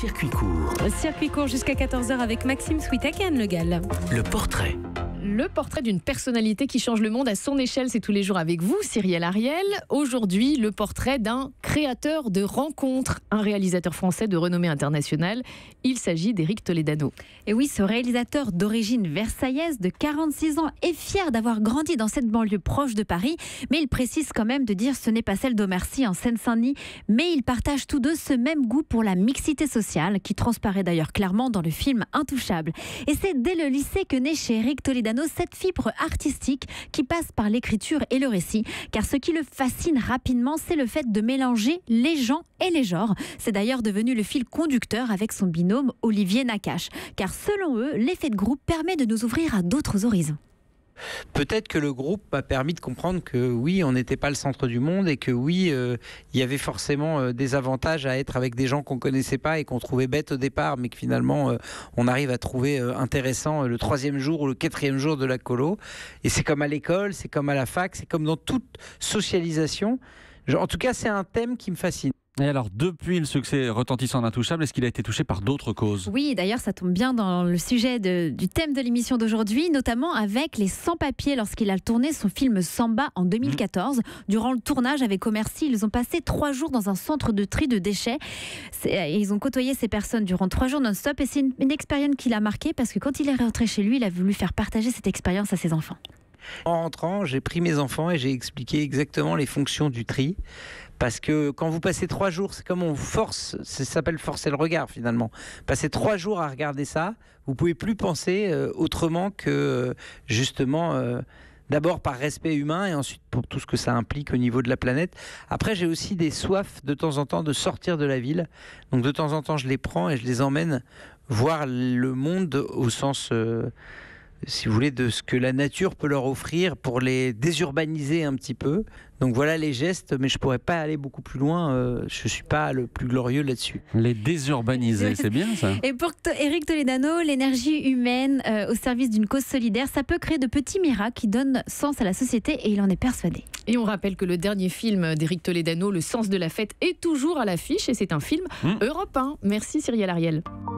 circuit court. Circuit court jusqu'à 14h avec Maxime Sweetaken, Le Gall. Le portrait. Le portrait d'une personnalité qui change le monde à son échelle, c'est tous les jours avec vous, Cyrielle Ariel. Aujourd'hui, le portrait d'un créateur de rencontres, un réalisateur français de renommée internationale. Il s'agit d'Éric Toledano. Et oui, ce réalisateur d'origine versaillaise de 46 ans est fier d'avoir grandi dans cette banlieue proche de Paris, mais il précise quand même de dire ce n'est pas celle d'Omer Sy en Seine-Saint-Denis, mais ils partagent tous deux ce même goût pour la mixité sociale, qui transparaît d'ailleurs clairement dans le film Intouchable. Et c'est dès le lycée que naît chez Éric Toledano cette fibre artistique qui passe par l'écriture et le récit, car ce qui le fascine rapidement, c'est le fait de mélanger les gens et les genres. C'est d'ailleurs devenu le fil conducteur avec son binôme Olivier Nakache, car selon eux, l'effet de groupe permet de nous ouvrir à d'autres horizons. Peut-être que le groupe m'a permis de comprendre que oui, on n'était pas le centre du monde et que oui, il y avait forcément des avantages à être avec des gens qu'on connaissait pas et qu'on trouvait bêtes au départ, mais que finalement on arrive à trouver intéressant le 3e jour ou le 4e jour de la colo. Et c'est comme à l'école, c'est comme à la fac, c'est comme dans toute socialisation. En tout cas, c'est un thème qui me fascine. Et alors, depuis le succès retentissant d'Intouchable, est-ce qu'il a été touché par d'autres causes ? Oui, d'ailleurs, ça tombe bien dans le sujet du thème de l'émission d'aujourd'hui, notamment avec les sans-papiers lorsqu'il a tourné son film Samba en 2014. Durant le tournage avec Omer Sy, ils ont passé 3 jours dans un centre de tri de déchets. Ils ont côtoyé ces personnes durant 3 jours non-stop et c'est une expérience qui l'a marqué parce que quand il est rentré chez lui, il a voulu faire partager cette expérience à ses enfants. En rentrant, j'ai pris mes enfants et j'ai expliqué exactement les fonctions du tri. Parce que quand vous passez 3 jours, c'est comme on vous force, ça s'appelle forcer le regard finalement. Passer 3 jours à regarder ça, vous pouvez plus penser autrement que justement, d'abord par respect humain et ensuite pour tout ce que ça implique au niveau de la planète. Après, j'ai aussi des soifs de temps en temps de sortir de la ville. Donc de temps en temps, je les prends et je les emmène voir le monde au sens... si vous voulez, de ce que la nature peut leur offrir pour les désurbaniser un petit peu. Donc voilà les gestes, mais je ne pourrais pas aller beaucoup plus loin. Je ne suis pas le plus glorieux là-dessus. Les désurbaniser, c'est bien ça. Et pour Éric Toledano, l'énergie humaine au service d'une cause solidaire, ça peut créer de petits miracles qui donnent sens à la société et il en est persuadé. Et on rappelle que le dernier film d'Éric Toledano, Le sens de la fête, est toujours à l'affiche et c'est un film européen. Merci Cyrielle Ariel.